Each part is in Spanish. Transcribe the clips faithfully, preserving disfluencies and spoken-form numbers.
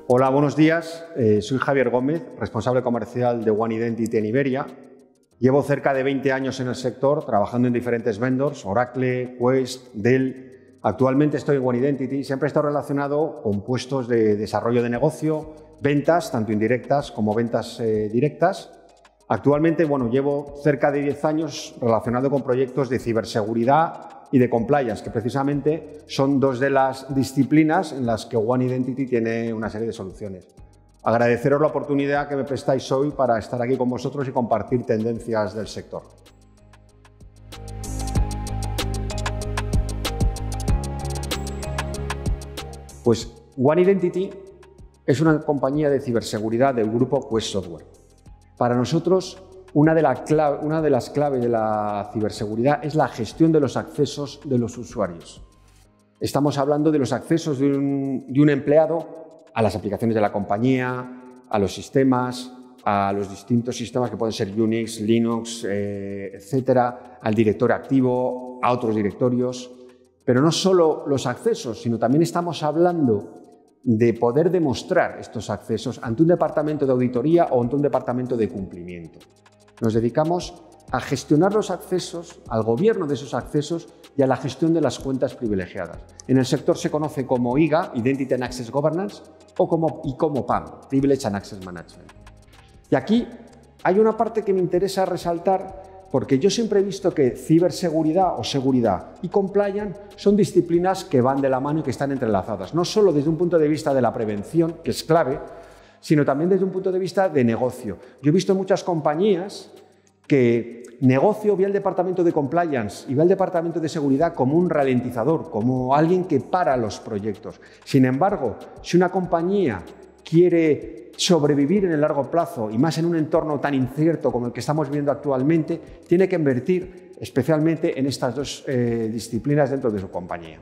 Hola, buenos días. Eh, soy Javier Gómez, responsable comercial de One Identity en Iberia. Llevo cerca de veinte años en el sector, trabajando en diferentes vendors, Oracle, Quest, Dell. Actualmente estoy en One Identity y siempre he estado relacionado con puestos de desarrollo de negocio, ventas, tanto indirectas como ventas eh, directas. Actualmente, bueno, llevo cerca de diez años relacionado con proyectos de ciberseguridad y de compliance, que precisamente son dos de las disciplinas en las que One Identity tiene una serie de soluciones. Agradeceros la oportunidad que me prestáis hoy para estar aquí con vosotros y compartir tendencias del sector. Pues One Identity es una compañía de ciberseguridad del grupo Quest Software. Para nosotros, una de, la clave, una de las claves de la ciberseguridad es la gestión de los accesos de los usuarios. Estamos hablando de los accesos de un, de un empleado a las aplicaciones de la compañía, a los sistemas, a los distintos sistemas que pueden ser Unix, Linux, eh, etcétera, al directorio activo, a otros directorios. Pero no solo los accesos, sino también estamos hablando de poder demostrar estos accesos ante un departamento de auditoría o ante un departamento de cumplimiento. Nos dedicamos a gestionar los accesos, al gobierno de esos accesos y a la gestión de las cuentas privilegiadas. En el sector se conoce como I G A, Identity and Access Governance, o como, y como P A M, Privilege and Access Management. Y aquí hay una parte que me interesa resaltar, porque yo siempre he visto que ciberseguridad o seguridad y compliance son disciplinas que van de la mano y que están entrelazadas, no solo desde un punto de vista de la prevención, que es clave, sino también desde un punto de vista de negocio. Yo he visto muchas compañías que negocio ve al departamento de compliance y ve al departamento de seguridad como un ralentizador, como alguien que para los proyectos. Sin embargo, si una compañía quiere sobrevivir en el largo plazo y más en un entorno tan incierto como el que estamos viviendo actualmente, tiene que invertir especialmente en estas dos eh, disciplinas dentro de su compañía.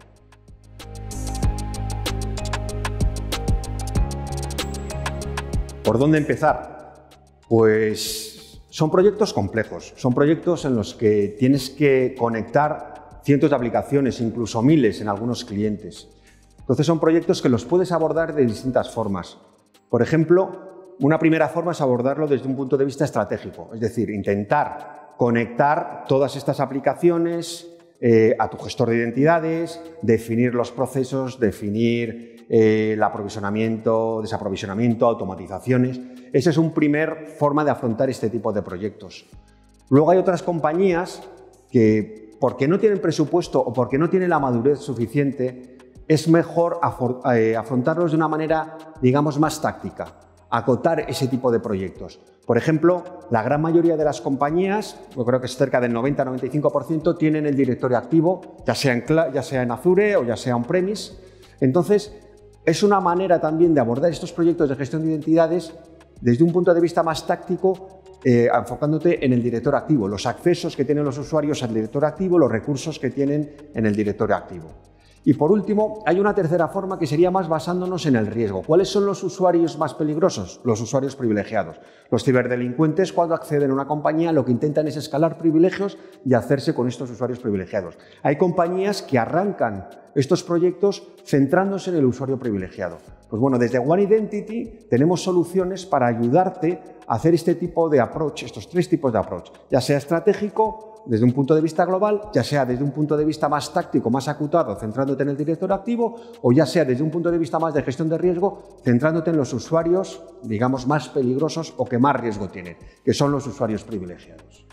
¿Por dónde empezar? Pues son proyectos complejos, son proyectos en los que tienes que conectar cientos de aplicaciones, incluso miles en algunos clientes. Entonces son proyectos que los puedes abordar de distintas formas. Por ejemplo, una primera forma es abordarlo desde un punto de vista estratégico, es decir, intentar conectar todas estas aplicaciones eh, a tu gestor de identidades, definir los procesos, definir eh, el aprovisionamiento, desaprovisionamiento, automatizaciones. Esa es una primera forma de afrontar este tipo de proyectos. Luego hay otras compañías que, porque no tienen presupuesto o porque no tienen la madurez suficiente, es mejor afrontarlos de una manera, digamos, más táctica, acotar ese tipo de proyectos. Por ejemplo, la gran mayoría de las compañías, yo creo que es cerca del noventa a noventa y cinco por ciento, tienen el directorio activo, ya sea en, ya sea en Azure o ya sea on-premise. Entonces, es una manera también de abordar estos proyectos de gestión de identidades desde un punto de vista más táctico, eh, enfocándote en el directorio activo, los accesos que tienen los usuarios al directorio activo, los recursos que tienen en el directorio activo. Y por último, hay una tercera forma que sería más basándonos en el riesgo. ¿Cuáles son los usuarios más peligrosos? Los usuarios privilegiados. Los ciberdelincuentes, cuando acceden a una compañía, lo que intentan es escalar privilegios y hacerse con estos usuarios privilegiados. Hay compañías que arrancan estos proyectos centrándose en el usuario privilegiado. Pues bueno, desde One Identity tenemos soluciones para ayudarte a hacer este tipo de approach, estos tres tipos de approach, ya sea estratégico, desde un punto de vista global, ya sea desde un punto de vista más táctico, más acutado, centrándote en el directorio activo, o ya sea desde un punto de vista más de gestión de riesgo, centrándote en los usuarios, digamos, más peligrosos o que más riesgo tienen, que son los usuarios privilegiados.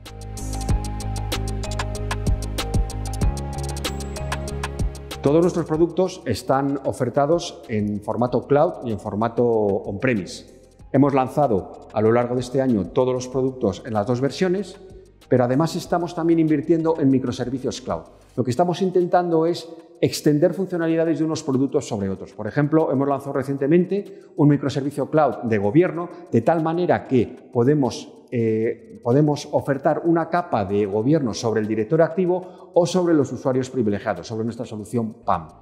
Todos nuestros productos están ofertados en formato cloud y en formato on-premise. Hemos lanzado a lo largo de este año todos los productos en las dos versiones, pero además estamos también invirtiendo en microservicios cloud. Lo que estamos intentando es extender funcionalidades de unos productos sobre otros. Por ejemplo, hemos lanzado recientemente un microservicio cloud de gobierno, de tal manera que podemos, eh, podemos ofertar una capa de gobierno sobre el directorio activo o sobre los usuarios privilegiados, sobre nuestra solución P A M.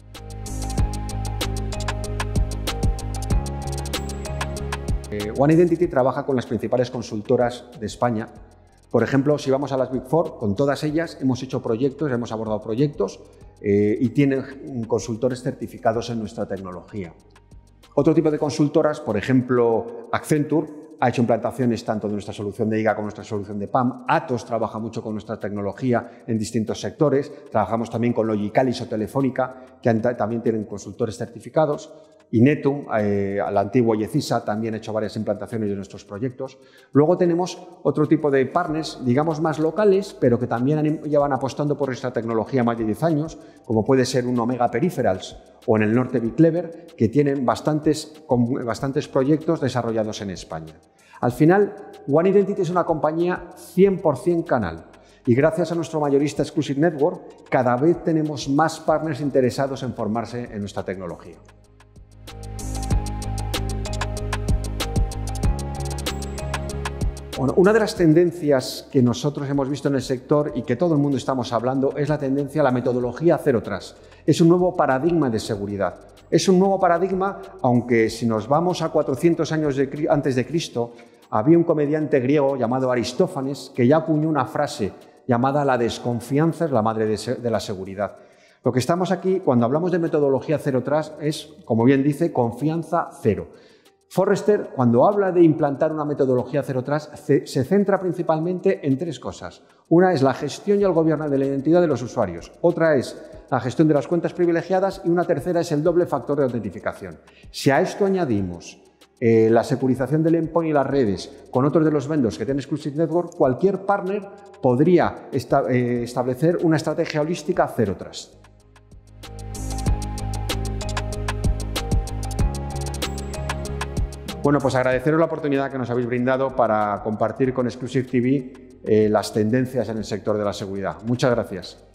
Eh, One Identity trabaja con las principales consultoras de España. Por ejemplo, si vamos a las Big Four, con todas ellas hemos hecho proyectos, hemos abordado proyectos eh, y tienen consultores certificados en nuestra tecnología. Otro tipo de consultoras, por ejemplo, Accenture, ha hecho implantaciones tanto de nuestra solución de I G A como de nuestra solución de P A M. Atos trabaja mucho con nuestra tecnología en distintos sectores. Trabajamos también con Logicalis o Telefónica, que también tienen consultores certificados. Inetum, eh, la antigua Yecisa, también ha hecho varias implantaciones de nuestros proyectos. Luego tenemos otro tipo de partners, digamos más locales, pero que también llevan apostando por nuestra tecnología más de diez años, como puede ser un Omega Peripherals o en el norte Biclever, que tienen bastantes, bastantes proyectos desarrollados en España. Al final, One Identity es una compañía cien por cien canal y gracias a nuestro mayorista Exclusive Network, cada vez tenemos más partners interesados en formarse en nuestra tecnología. Bueno, una de las tendencias que nosotros hemos visto en el sector y que todo el mundo estamos hablando es la tendencia a la metodología Zero Trust. Es un nuevo paradigma de seguridad. Es un nuevo paradigma, aunque si nos vamos a cuatrocientos años de, antes de Cristo, había un comediante griego llamado Aristófanes que ya acuñó una frase llamada la desconfianza es la madre de, de la seguridad. Lo que estamos aquí, cuando hablamos de metodología Zero Trust, es, como bien dice, confianza cero. Forrester, cuando habla de implantar una metodología Zero Trust, se centra principalmente en tres cosas. Una es la gestión y el gobierno de la identidad de los usuarios, otra es la gestión de las cuentas privilegiadas y una tercera es el doble factor de autentificación. Si a esto añadimos eh, la securización del endpoint y las redes con otros de los vendors que tiene Exclusive Network, cualquier partner podría esta, eh, establecer una estrategia holística Zero Trust. Bueno, pues agradeceros la oportunidad que nos habéis brindado para compartir con Exclusive T V eh, las tendencias en el sector de la seguridad. Muchas gracias.